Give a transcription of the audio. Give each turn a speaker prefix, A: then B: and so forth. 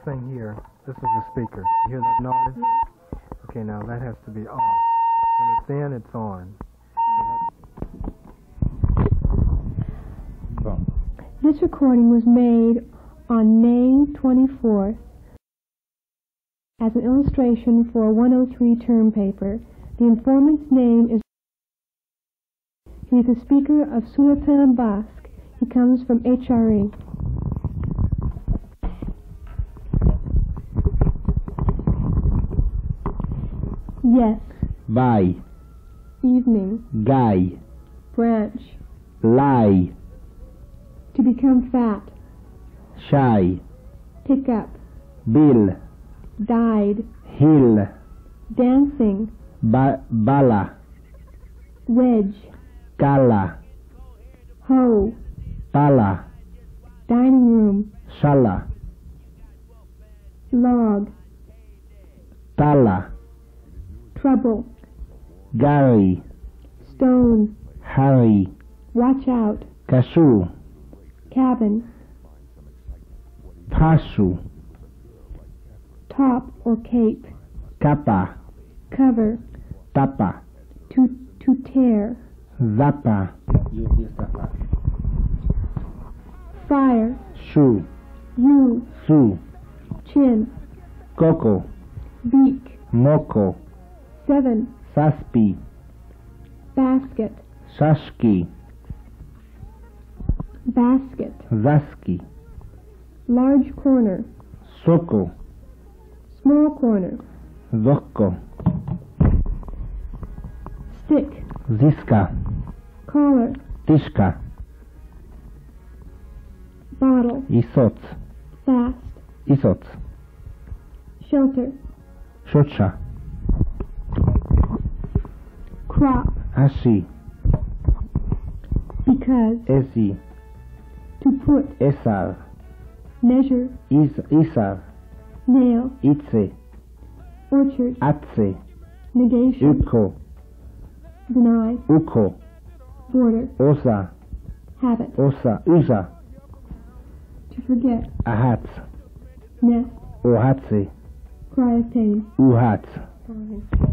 A: thing here, this is a speaker. You hear that noise? Okay, now that has to be off. When it's in, it's on.
B: This recording was made on May 24th as an illustration for a 103 term paper. The informant's name is... He is a speaker of Sulatan Basque. He comes from HRE. Yes.
C: By.
B: Evening.
C: Guy.
B: Branch.
C: Lie.
B: To become fat.
C: Shy.
B: Pick up.
C: Bill.
B: Died.
C: Hill.
B: Dancing.
C: Bala.
B: Wedge.
C: Kala.
B: Hoe.
C: Pala.
B: Dining room.
C: Shala.
B: Log.
C: Tala.
B: Trouble.
C: Gary.
B: Stone.
C: Harry.
B: Watch out.
C: Cashew.
B: Cabin.
C: Pasu.
B: Top or cape.
C: Kappa.
B: Cover.
C: Tapa.
B: To tear.
C: Zappa.
B: Fire.
C: Shoe.
B: You.
C: Sue.
B: Chin.
C: Coco.
B: Beak.
C: Moco.
B: 7.
C: Saspi.
B: Basket.
C: Sashki.
B: Basket.
C: Zaski.
B: Large corner.
C: Soko.
B: Small corner.
C: Zocco.
B: Stick.
C: Ziska.
B: Collar.
C: Tishka.
B: Bottle.
C: Isot.
B: Fast.
C: Isot.
B: Shelter.
C: Shocha.
B: Crop.
C: Ashi.
B: Because.
C: Esi.
B: To put.
C: Esar.
B: Measure.
C: Isar.
B: Nail.
C: Itse.
B: Orchard.
C: Atse.
B: Negation.
C: Uko.
B: Deny.
C: Uko.
B: Border.
C: Osa.
B: Habit.
C: Osa. Usa.
B: To forget.
C: Ahats.
B: Nest.
C: Ohatse.
B: Cry of pain.
C: Uhats.
B: Fine.